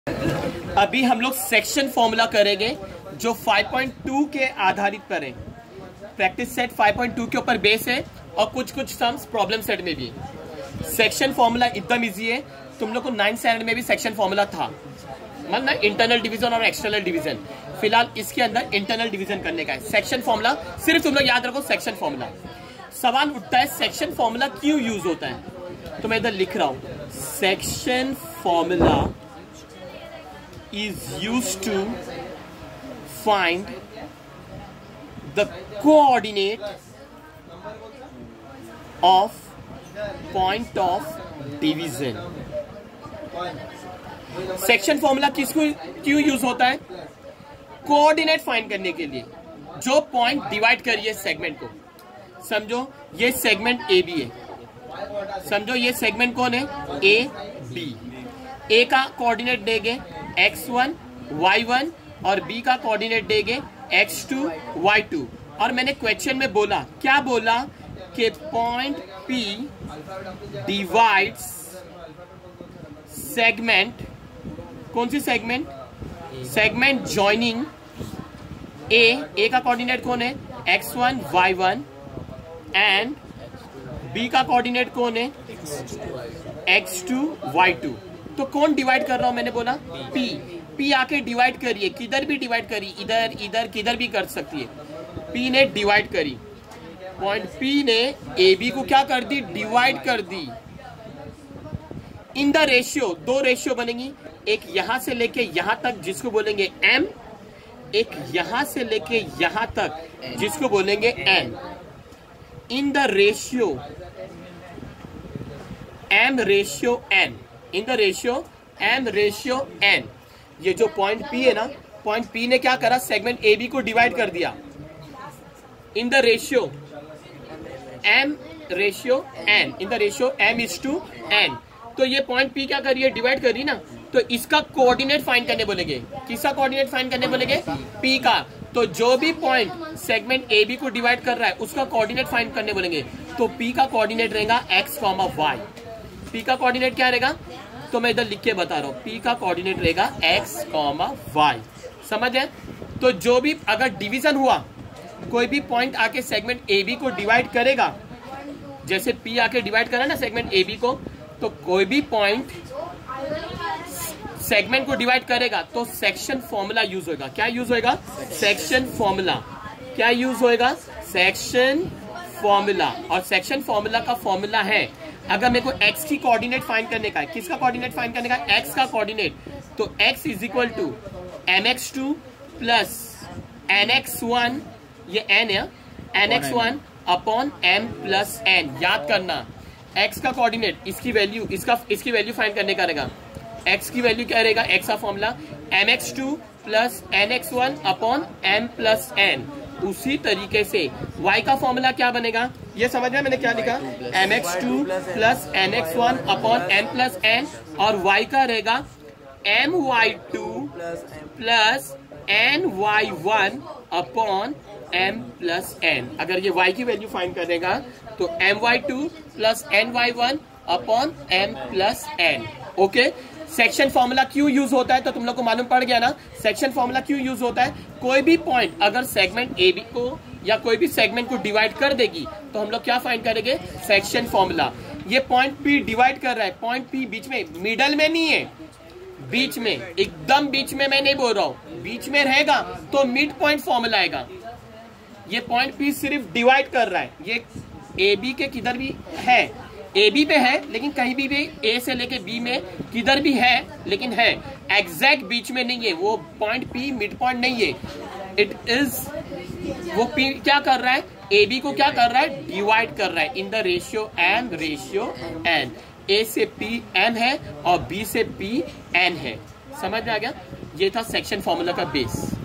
अभी हम लोग सेक्शन फॉर्मूला करेंगे जो 5.2 के आधारित पर है। प्रैक्टिस सेट 5.2 के ऊपर बेस है और कुछ कुछ सम्स प्रॉब्लम सेट में भी है। सेक्शन फॉर्मूला एकदम इजी है। तुम लोग को 9th स्टैंडर्ड में भी सेक्शन फॉर्मूला था, मतलब इंटरनल डिवीजन और एक्सटर्नल डिवीजन। फिलहाल इसके अंदर इंटरनल डिवीजन करने का है। सेक्शन फॉर्मूला सिर्फ तुम लोग याद रखो, सेक्शन फॉर्मूला। सवाल उठता है सेक्शन फॉर्मूला क्यों यूज होता है, तो मैं इधर लिख रहा हूं section formula is used to find the coordinate of point of division। Section formula किसको क्यों यूज होता है? कोऑर्डिनेट फाइंड करने के लिए, जो पॉइंट डिवाइड करिए सेगमेंट को। समझो ये सेगमेंट ए बी है, समझो ये सेगमेंट कौन है? A B. ए का कोऑर्डिनेट देंगे x1 y1 और b का कोऑर्डिनेट देंगे x2 y2। और मैंने क्वेश्चन में बोला, क्या बोला कि पॉइंट P डिवाइड्स सेगमेंट, कौन सी सेगमेंट? सेगमेंट जॉइनिंग ए का कोऑर्डिनेट कौन है? x1 y1 एंड b का कोऑर्डिनेट कौन है? x2 y2। तो कौन डिवाइड कर रहा हूं? मैंने बोला P आके डिवाइड करिए, किधर भी डिवाइड करी, इधर इधर किधर भी कर सकती है। P ने डिवाइड करी, पॉइंट P ने AB को क्या कर दी? डिवाइड कर दी। इन द रेशियो, दो रेशियो बनेंगी, एक यहां से लेके यहां तक जिसको बोलेंगे M, एक यहां से लेके यहां तक जिसको बोलेंगे N। In the ratio M ratio N, in the ratio M ratio N। ये जो पॉइंट P है ना, पॉइंट P ने क्या करा? सेगमेंट AB को डिवाइड कर दिया। In the ratio M ratio N, in the ratio M is to N। तो ये पॉइंट P क्या कर रही है? डिवाइड कर रही ना, तो इसका कोऑर्डिनेट फाइंड करने बोलेंगे। किसका कोऑर्डिनेट फाइंड करने बोलेंगे? P का। तो जो भी पॉइंट सेगमेंट AB को डिवाइड कर रहा है उसका कोऑर्डिनेट फाइंड करने बोलेंगे। तो P का कोऑर्डिनेट रहेगा x, y। P का कोऑर्डिनेट क्या रहेगा? तो मैं इधर लिख के बता रहा हूं, P का कोऑर्डिनेट रहेगा x, y। समझ है? तो जो भी अगर डिवीजन हुआ, कोई भी पॉइंट आके सेगमेंट AB को डिवाइड करेगा, जैसे P आके डिवाइड करा ना सेगमेंट AB को, तो कोई भी पॉइंट सेगमेंट को डिवाइड करेगा तो सेक्शन फॉर्मूला यूज होगा। क्या यूज होगा? Section formula. क्या यूज होगा? Section formula. और सेक्शन फॉर्मूला का फॉर्मूला है, अगर मेरे को x की कोऑर्डिनेट फाइंड करने का है, किसका कोऑर्डिनेट फाइंड करने का? x का कोऑर्डिनेट। तो x is equal to mx2 plus nx1, ये n है, nx1 upon m plus n। याद करना, x का कोऑर्डिनेट, इसकी वैल्यू, इसकी वैल्यू फाइंड करने का रहेगा। x की वैल्यू क्या रहेगा? x का formula mx2 plus nx1 upon m plus n। उसी तरीके से y का फॉर्मूला क्या बनेगा? ये समझ में मैंने क्या लिखा? mx2 plus nx1 upon m plus n, और y का रहेगा my2 plus ny1 upon m plus n। अगर ये y की वैल्यू फाइंड करेगा तो my2 plus ny1 upon m plus n। Okay, section formula क्यों यूज होता है तो तुम लोग को मालूम पड़ गया ना। सेक्शन फॉर्मूला क्यों यूज होता है? कोई भी पॉइंट अगर सेगमेंट AB को या कोई भी सेगमेंट को डिवाइड कर देगी तो हम लोग क्या फाइंड करेंगे? Section formula. ये पॉइंट P डिवाइड कर रहा है, पॉइंट P बीच में, मिडल में नहीं है, बीच में, एकदम बीच में मैं नहीं बोल रहा हूं, बीच में रहेगा तो मिड पॉइंट फॉर्मूला आएगा। ये पॉइंट P सिर्फ डिवाइड कर रहा है, ये AB के किधर भी है, AB पे है लेकिन कहीं भी A से लेके B में किधर भी है, लेकिन है एग्जैक्ट बीच में नहीं है। वो पॉइंट P मिड पॉइंट नहीं है, इट इज, वो P क्या कर रहा है? AB को क्या कर रहा है? डिवाइड कर रहा है in the ratio M ratio N। A से P M है और B से P N है। समझ में आ गया? ये था सेक्शन फॉर्मूला का बेस।